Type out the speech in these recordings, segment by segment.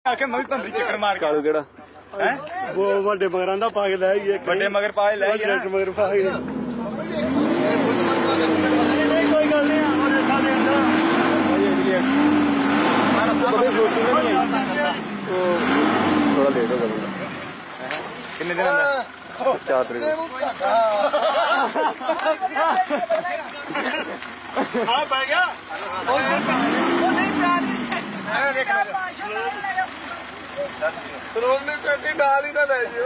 आके मैं भी चक्कर मार कालू केड़ा है वो बड़े मगरां दा पा के ले आई बड़े मगर पा के ले आई ना मगर पा के नहीं कोई गल नहीं हमारे साथ अंदर हमारा सब रोटी नहीं है तो थोड़ा लेट हो गया कितने दिन अंदर 4 तारीख हां भाई गया वो नहीं प्यार देख सरोज ने कहती डाल ही ना ले जियो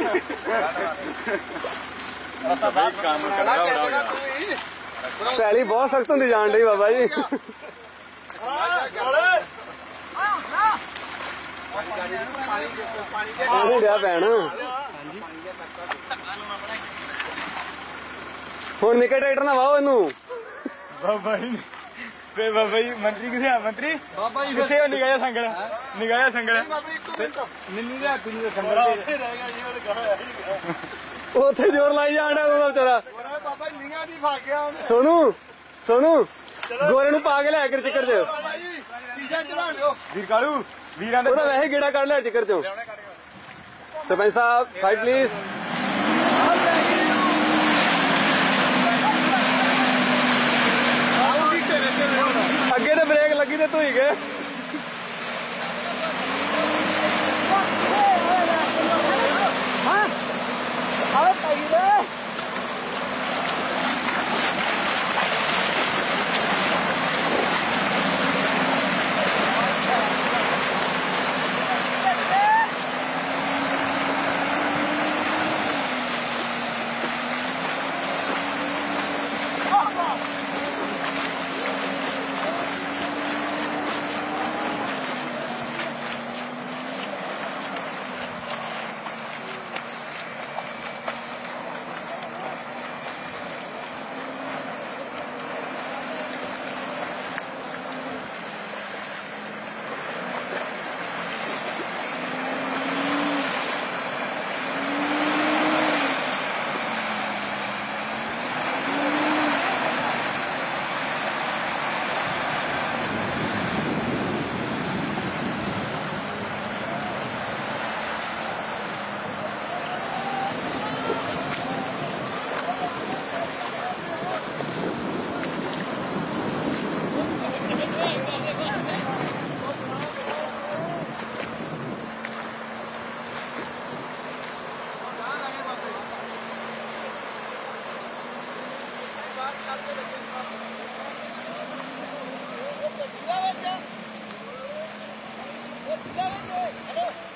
पहली बहुत सख्त होंगी जान रही बाबा जी पानी भैन हूं निके ट्रैक्टर ना वाओ इनू बाबा जी बाबा जी मंत्री किथे आ मंत्री किथे निगाया संगल निगाया संगल निन्नू दे हाथ नहीं संगल उथे जोर लाई जाना ਉਹਦਾ ਵਿਚਾਰਾ ਬਾਬਾ ਨਿਗਾ ਦੀ ਫਾ ਗਿਆ ਸੋਨੂ ਸੋਨੂ ਗੋਰੇ ਨੂੰ ਪਾ ਕੇ ਲੈ ਕੇ ਚੱਕਰ ਚ ਬਾਬਾ ਜੀ ਤੀਜਾ ਚੜਾ ਲਿਓ ਵੀਰ ਕਾਲੂ ਵੀਰਾਂ ਦੇ ਉਹਦਾ ਵੈਸੇ ਗੇੜਾ ਕੱਢ ਲਿਆ ਚੱਕਰ ਚੋਂ ਸਰਪੰਚ ਸਾਹਿਬ ਸਾਈਡ ਪਲੀਜ਼ ਅੱਗੇ ਤੇ ਬ੍ਰੇਕ ਲੱਗੀ ਤੇ ਧੋਈ ਗਏ ਹਾਂ ਆਹ ਪਾਈ ਦੇ Hello.